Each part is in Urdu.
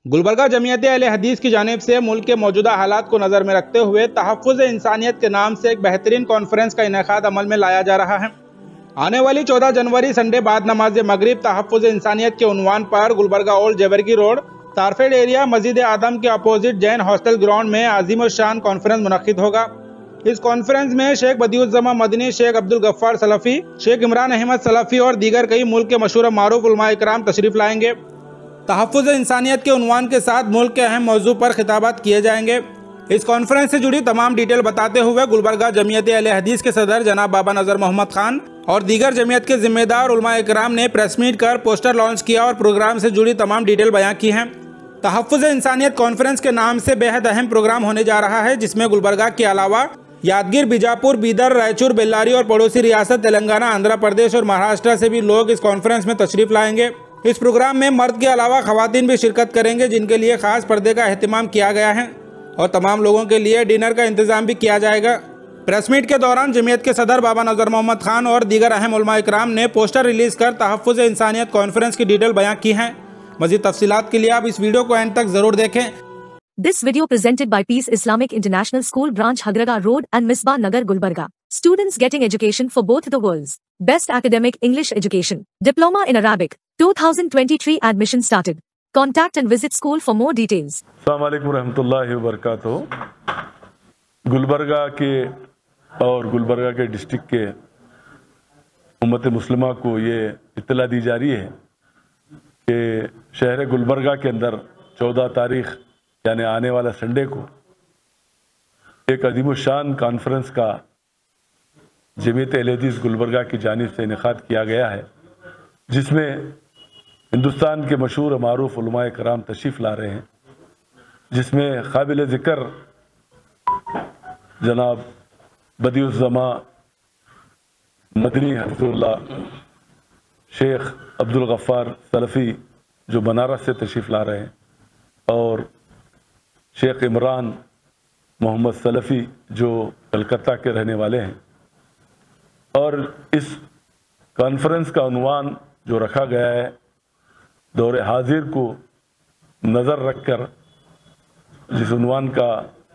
گلبرگہ جمعیت اہل حدیث کی جانب سے ملک کے موجودہ حالات کو نظر میں رکھتے ہوئے تحفظ انسانیت کے نام سے ایک بہترین کانفرنس کا انعقاد عمل میں لایا جا رہا ہے۔ آنے والی 14 جنوری سنڈے بعد نماز مغرب تحفظ انسانیت کے عنوان پر گلبرگہ اولڈ جیورگی روڈ تارفیڈ ایریا مسجد اعظم کے اپوزٹ جین ہاسٹل گراؤنڈ میں عظیم الشان کانفرنس منعقد ہوگا۔ اس کانفرنس میں شیخ بدیع الزماں مدنی، شیخ عبدالغفار سلفی، شیخ عمران احمد سلفی اور دیگر کئی ملک کے مشہور و معروف علماء اکرام تشریف لائیں گے۔ تحفظ انسانیت کے عنوان کے ساتھ ملک کے اہم موضوع پر خطابات کیے جائیں گے۔ اس کانفرنس سے جڑی تمام ڈیٹیل بتاتے ہوئے گلبرگہ جمعیت اہل حدیث کے صدر جناب بابا نذر محمد خان اور دیگر جمعیت کے ذمہ دار علماء اکرام نے پریس میٹ کر پوسٹر لانچ کیا اور پروگرام سے جڑی تمام ڈیٹیل بیان کی ہیں۔ تحفظ انسانیت کانفرنس کے نام سے بے حد اہم پروگرام ہونے جا رہا ہے، جس میں گلبرگہ کے علاوہ یادگیر، بیجاپور، بیدر، رائچور، بیلاری اور پڑوسی ریاست تلنگانہ، آندھرا پردیش اور مہاراشٹر سے بھی لوگ اس کانفرنس میں تشریف لائیں گے۔ اس پروگرام میں مرد کے علاوہ خواتین بھی شرکت کریں گے، جن کے لیے خاص پردے کا اہتمام کیا گیا ہے اور تمام لوگوں کے لیے ڈنر کا انتظام بھی کیا جائے گا۔ پریس میٹ کے دوران جمعیت کے صدر بابا نذر محمد خان اور دیگر اہم علماء اکرام نے پوسٹر ریلیز کر تحفظ انسانیت کانفرنس کی ڈیٹیل بیان کی ہیں۔ مزید تفصیلات کے لیے آپ اس ویڈیو کو اینڈ تک ضرور دیکھیں۔ This video presented by Peace Islamic International School Branch Hagraga Road and Misbah Nagar Gulbarga. Students getting education for both the worlds. Best academic English education. Diploma in Arabic. 2023 admission started. Contact and visit school for more details. السلام علیکم ورحمۃ اللہ وبرکاتہ۔ گلبرگہ کے اور گلبرگہ کے ڈسٹرکٹ کے امت مسلمہ کو یہ اطلاع دی جا رہی ہے کہ شہر گلبرگہ کے اندر 14 تاریخ یعنی آنے والا سنڈے کو ایک عظیم الشان کانفرنس کا جمعیت اہل حدیث گلبرگہ کی جانب سے انعقاد کیا گیا ہے، جس میں ہندوستان کے مشہور و معروف علماء کرام تشریف لا رہے ہیں، جس میں قابل ذکر جناب بدیع الزماں مدنی حفظ اللہ، شیخ عبدالغفار سلفی جو بنارس سے تشریف لا رہے ہیں، اور شیخ عمران محمد سلفی جو کلکتہ کے رہنے والے ہیں۔ اور اس کانفرنس کا عنوان جو رکھا گیا ہے، دور حاضر کو نظر رکھ کر جس عنوان کا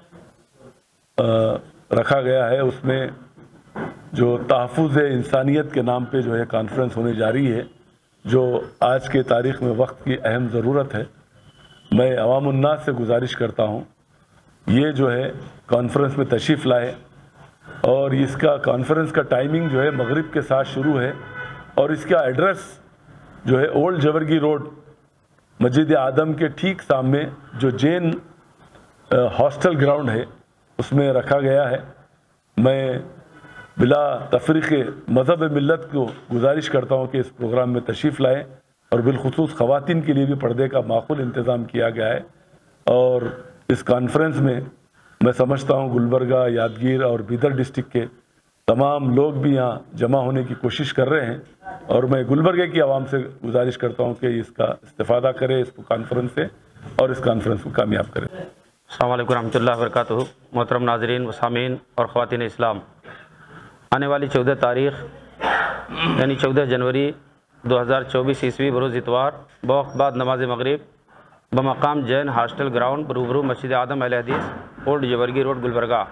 رکھا گیا ہے، اس میں جو تحفظ انسانیت کے نام پہ جو ہے کانفرنس ہونے جا رہی ہے، جو آج کے تاریخ میں وقت کی اہم ضرورت ہے۔ میں عوام الناس سے گزارش کرتا ہوں یہ جو ہے کانفرنس میں تشریف لائے، اور اس کا کانفرنس کا ٹائمنگ جو ہے مغرب کے ساتھ شروع ہے، اور اس کا ایڈریس جو ہے اولڈ جیورگی روڈ مسجد اعظم کے ٹھیک سامنے جو جین ہاسٹل گراؤنڈ ہے اس میں رکھا گیا ہے۔ میں بلا تفریق مذہب ملت کو گزارش کرتا ہوں کہ اس پروگرام میں تشریف لائیں، اور بالخصوص خواتین کے لیے بھی پردے کا معقول انتظام کیا گیا ہے۔ اور اس کانفرنس میں میں سمجھتا ہوں گلبرگہ، یادگیر اور بیدر ڈسٹرکٹ کے تمام لوگ بھی یہاں جمع ہونے کی کوشش کر رہے ہیں، اور میں گلبرگہ کی عوام سے گزارش کرتا ہوں کہ اس کا استفادہ کرے اس کانفرنس سے اور اس کانفرنس کو کامیاب کرے۔ السلام علیکم ورحمۃ اللہ وبرکاتہ۔ محترم ناظرین و سامعین اور خواتین اسلام، آنے والی 14 تاریخ یعنی 14 جنوری 2024 عیسوی بروز اتوار بوقت بعد نماز مغرب بمقام جین ہاسٹل گراؤنڈ بروبرو مسجد اعظم اہل حدیث اولڈ جیورگی روڈ گلبرگہ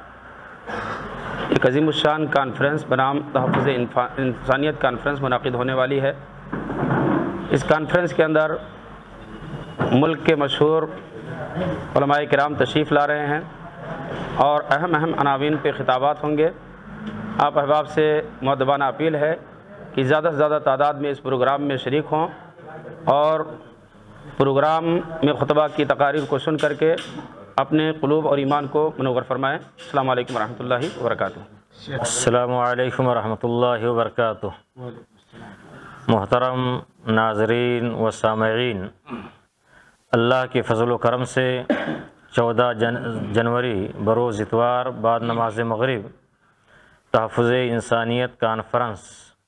ایک عظیم الشان کانفرنس بنام تحفظ انسانیت کانفرنس منعقد ہونے والی ہے۔ اس کانفرنس کے اندر ملک کے مشہور علماء کرام تشریف لا رہے ہیں اور اہم عناوین پہ خطابات ہوں گے۔ آپ احباب سے مؤدبانہ اپیل ہے کہ زیادہ سے زیادہ تعداد میں اس پروگرام میں شریک ہوں اور پروگرام میں خطبہ کی تقاریر کو سن کر کے اپنے قلوب اور ایمان کو منور فرمائیں۔ السلام علیکم ورحمۃ اللہ وبرکاتہ۔ السلام علیکم ورحمۃ اللہ وبرکاتہ۔ محترم ناظرین و سامعین، اللہ کے فضل و کرم سے 14 جنوری بروز اتوار بعد نماز مغرب تحفظ انسانیت کانفرنس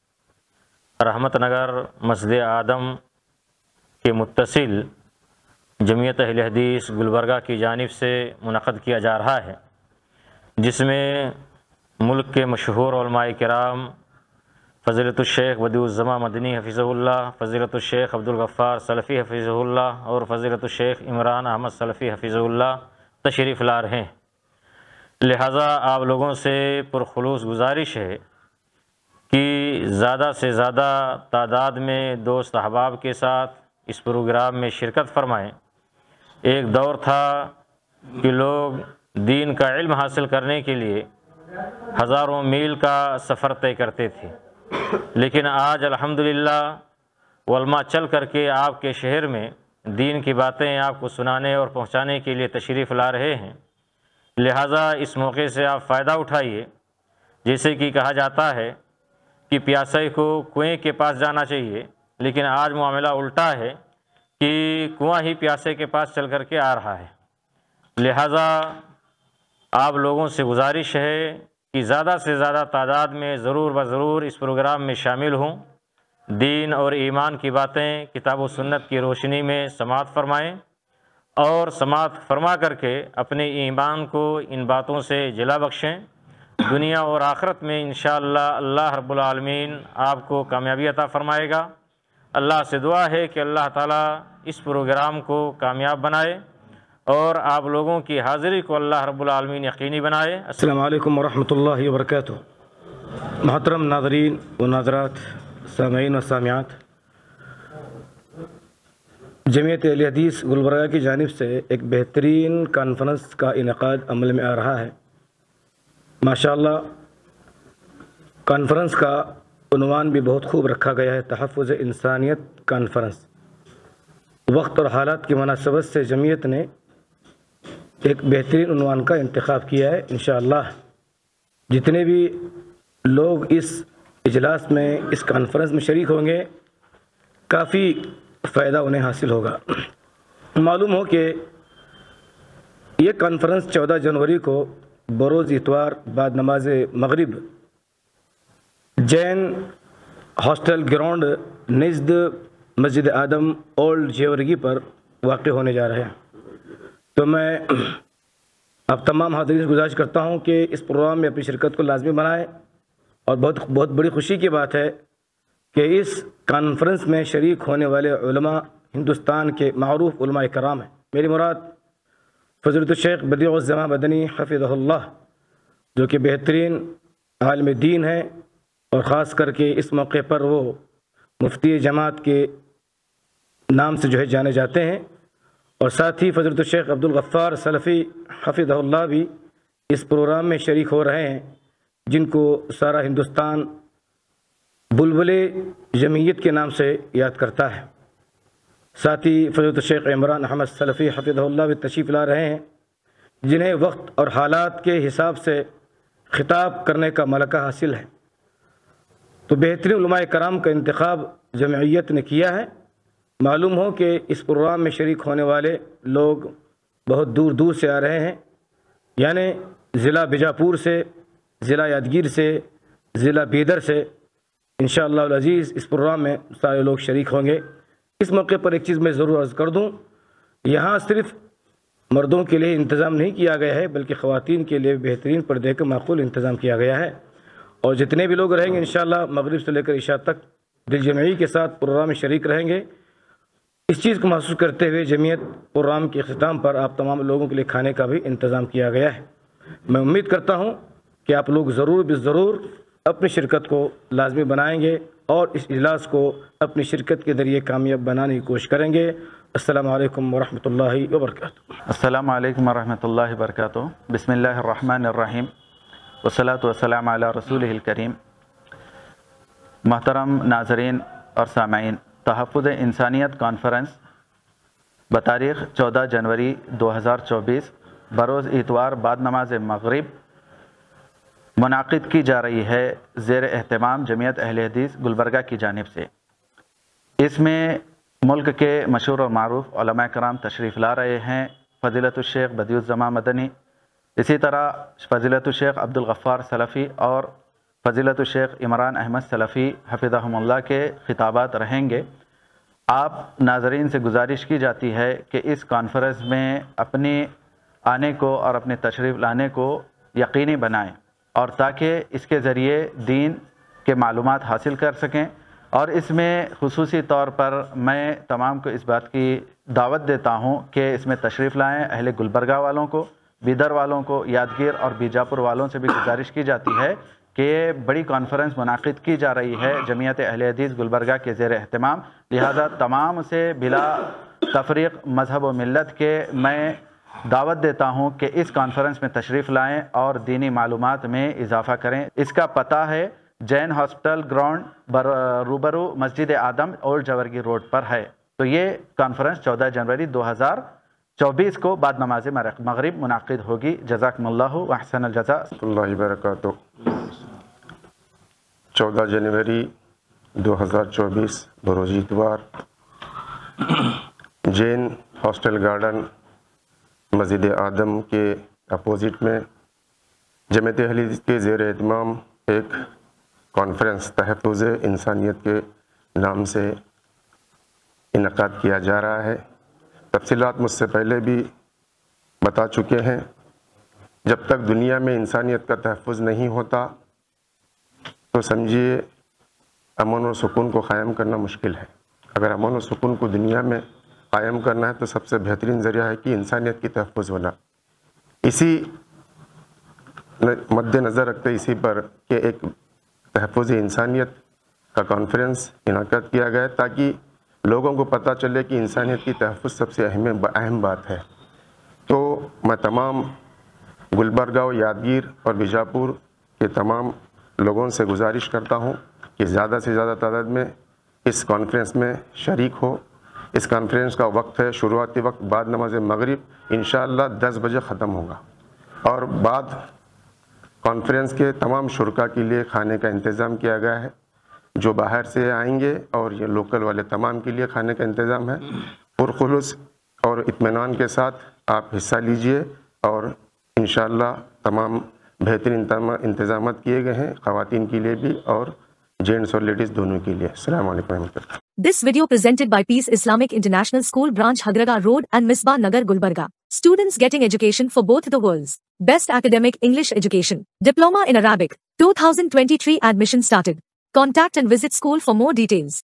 رحمت نگر مسجد اعظم کے متصل جمعیت اہل حدیث گلبرگہ کی جانب سے منعقد کیا جا رہا ہے، جس میں ملک کے مشہور علماء کرام فضیلت الشیخ بدیع الزماں مدنی حفظہ اللہ، فضیلت الشیخ عبدالغفار سلفی حفظہ اللہ اور فضیلت الشیخ عمران احمد سلفی حفظہ اللہ تشریف لا رہے ہیں۔ لہٰذا آپ لوگوں سے پرخلوص گزارش ہے کہ زیادہ سے زیادہ تعداد میں دوست احباب کے ساتھ اس پروگرام میں شرکت فرمائیں۔ ایک دور تھا کہ لوگ دین کا علم حاصل کرنے کے لیے ہزاروں میل کا سفر طے کرتے تھے، لیکن آج الحمدللہ علماء چل کر کے آپ کے شہر میں دین کی باتیں آپ کو سنانے اور پہنچانے کے لیے تشریف لا رہے ہیں۔ لہٰذا اس موقع سے آپ فائدہ اٹھائیے۔ جیسے کہ کہا جاتا ہے کہ پیاسے کو کنویں کے پاس جانا چاہیے، لیکن آج معاملہ الٹا ہے کہ کنواں ہی پیاسے کے پاس چل کر کے آ رہا ہے۔ لہٰذا آپ لوگوں سے گزارش ہے کہ زیادہ سے زیادہ تعداد میں ضرور بضرور اس پروگرام میں شامل ہوں، دین اور ایمان کی باتیں کتاب و سنت کی روشنی میں سماعت فرمائیں اور سماعت فرما کر کے اپنے ایمان کو ان باتوں سے جلا بخشیں۔ دنیا اور آخرت میں انشاءاللہ اللہ رب العالمین آپ کو کامیابی عطا فرمائے گا۔ اللہ سے دعا ہے کہ اللہ تعالیٰ اس پروگرام کو کامیاب بنائے اور آپ لوگوں کی حاضری کو اللہ رب العالمین یقینی بنائے۔ السلام علیکم ورحمۃ اللہ وبرکاتہ۔ محترم ناظرین و ناظرات، سامعین و سامعات، جمعیت اہل حدیث گلبرگہ کی جانب سے ایک بہترین کانفرنس کا انعقاد عمل میں آ رہا ہے۔ ماشاءاللہ کانفرنس کا عنوان بھی بہت خوب رکھا گیا ہے، تحفظ انسانیت کانفرنس۔ وقت اور حالات کی مناسبت سے جمعیت نے ایک بہترین عنوان کا انتخاب کیا ہے۔ انشاءاللہ جتنے بھی لوگ اس اجلاس میں اس کانفرنس میں شریک ہوں گے کافی فائدہ انہیں حاصل ہوگا۔ معلوم ہو کہ یہ کانفرنس 14 جنوری کو بروز اتوار بعد نماز مغرب جین ہاسٹل گراؤنڈ نزد مسجد آدم اولڈ جیورگی پر واقع ہونے جا رہے ہیں۔ تو میں اب تمام حاضرین سے گزارش کرتا ہوں کہ اس پروگرام میں اپنی شرکت کو لازمی بنائیں، اور بہت بڑی خوشی کی بات ہے کہ اس کانفرنس میں شریک ہونے والے علماء ہندوستان کے معروف علماء کرام ہیں۔ میری مراد فضیلت الشیخ بدیع الزماں مدنی حفظہ اللہ، جو کہ بہترین عالم دین ہیں، اور خاص کر کے اس موقع پر وہ مفتی جماعت کے نام سے جو ہے جانے جاتے ہیں، اور ساتھ ہی فضیلت الشیخ عبدالغفار سلفی حفظہ اللہ بھی اس پروگرام میں شریک ہو رہے ہیں، جن کو سارا ہندوستان بلبل جمعیت کے نام سے یاد کرتا ہے۔ ساتھ ہی فضیلت الشیخ عمران احمد سلفی حفظہ اللہ بھی تشریف لا رہے ہیں، جنہیں وقت اور حالات کے حساب سے خطاب کرنے کا ملکہ حاصل ہے۔ تو بہترین علماء کرام کا انتخاب جمعیت نے کیا ہے۔ معلوم ہو کہ اس پروگرام میں شریک ہونے والے لوگ بہت دور دور سے آ رہے ہیں، یعنی ضلع بیجاپور سے، ضلع یادگیر سے، ضلع بیدر سے۔ انشاءاللہ العزیز اس پروگرام میں سارے لوگ شریک ہوں گے۔ اس موقع پر ایک چیز میں ضرور عرض کر دوں، یہاں صرف مردوں کے لیے انتظام نہیں کیا گیا ہے، بلکہ خواتین کے لیے بہترین پردے کا معقول انتظام کیا گیا ہے، اور جتنے بھی لوگ رہیں گے انشاءاللہ مغرب سے لے کر عشاء تک دل جمعی کے ساتھ پروگرام میں شریک رہیں گے۔ اس چیز کو محسوس کرتے ہوئے جمعیت پروگرام کے اختتام پر آپ تمام لوگوں کے لیے کھانے کا بھی انتظام کیا گیا ہے۔ میں امید کرتا ہوں کہ آپ لوگ ضرور ضرور اپنی شرکت کو لازمی بنائیں گے اور اس اجلاس کو اپنی شرکت کے ذریعے کامیاب بنانے کی کوشش کریں گے۔ السلام علیکم ورحمۃ اللہ وبرکاتہ۔ السلام علیکم ورحمۃ اللہ وبرکاتہ۔ بسم اللہ الرحمن الرحیم، والصلاۃ والسلام علی رسولہ الکریم۔ محترم ناظرین اور سامعین، تحفظ انسانیت کانفرنس بتاریخ 14 جنوری 2024 بروز اتوار بعد نماز مغرب منعقد کی جا رہی ہے زیر اہتمام جمعیت اہل حدیث گلبرگہ کی جانب سے۔ اس میں ملک کے مشہور و معروف علماء کرام تشریف لا رہے ہیں، فضیلت الشیخ بدیع الزماں مدنی، اسی طرح فضیلت الشیخ عبدالغفار سلفی اور فضیلت الشیخ عمران احمد سلفی حفظہم اللہ کے خطابات رہیں گے۔ آپ ناظرین سے گزارش کی جاتی ہے کہ اس کانفرنس میں اپنے آنے کو اور اپنے تشریف لانے کو یقینی بنائیں، اور تاکہ اس کے ذریعے دین کے معلومات حاصل کر سکیں، اور اس میں خصوصی طور پر میں تمام کو اس بات کی دعوت دیتا ہوں کہ اس میں تشریف لائیں۔ اہل گلبرگہ والوں کو، بیدر والوں کو، یادگیر اور بیجاپور والوں سے بھی گزارش کی جاتی ہے کہ یہ بڑی کانفرنس منعقد کی جا رہی ہے جمعیت اہل حدیث گلبرگہ کے زیر اہتمام، لہذا تمام سے بلا تفریق مذہب و ملت کے میں دعوت دیتا ہوں کہ اس کانفرنس میں تشریف لائیں اور دینی معلومات میں اضافہ کریں۔ اس کا پتہ ہے جین ہاسپٹل گراؤنڈ روبرو مسجد آدم اولڈ جورگی روڈ پر ہے۔ تو یہ کانفرنس 14 جنوری 2024 کو بعد نماز مغرب منعقد ہوگی۔ جزاکم اللہ و احسن الجزاء۔ اللہ وبرکاتہ۔ 14 جنوری 2024 بروز اتوار جین ہاسٹل گارڈن مسجد آدم کے اپوزٹ میں جمعیت اہل حدیث کے زیر اہتمام ایک کانفرنس تحفظ انسانیت کے نام سے انعقاد کیا جا رہا ہے۔ تفصیلات مجھ سے پہلے بھی بتا چکے ہیں۔ جب تک دنیا میں انسانیت کا تحفظ نہیں ہوتا تو سمجھیے امن و سکون کو قائم کرنا مشکل ہے۔ اگر امن و سکون کو دنیا میں قائم کرنا ہے تو سب سے بہترین ذریعہ ہے کہ انسانیت کی تحفظ ہونا۔ اسی مد نظر رکھتے اسی پر کہ ایک تحفظ انسانیت کا کانفرنس انعقاد کیا گیا تاکہ لوگوں کو پتہ چلے کہ انسانیت کی تحفظ سب سے اہم بات ہے۔ تو میں تمام گلبرگہ و یادگیر اور بیجاپور کے تمام لوگوں سے گزارش کرتا ہوں کہ زیادہ سے زیادہ تعداد میں اس کانفرنس میں شریک ہو۔ اس کانفرنس کا وقت ہے، شروعاتی وقت بعد نماز مغرب انشاءاللہ 10 بجے ختم ہوگا، اور بعد کانفرنس کے تمام شرکا کے لیے کھانے کا انتظام کیا گیا ہے۔ جو باہر سے آئیں گے اور یہ لوکل والے تمام کے لیے کھانے کا انتظام ہے۔ پرخلوص اور اطمینان کے ساتھ آپ حصہ لیجئے، اور انشاءاللہ تمام بہترین انتظامات کیے گئے ہیں خواتین کے لیے بھی اور جینٹس اور لیڈیز دونوں کے لیے۔ السلام علیکم ورحمۃ اللہ۔ This video presented by Peace Islamic International School Branch Hagraga Road and Misbah Nagar Gulbarga. Students getting education for both the worlds. Best academic English education. Diploma in Arabic. 2023 admission started. Contact and visit school for more details.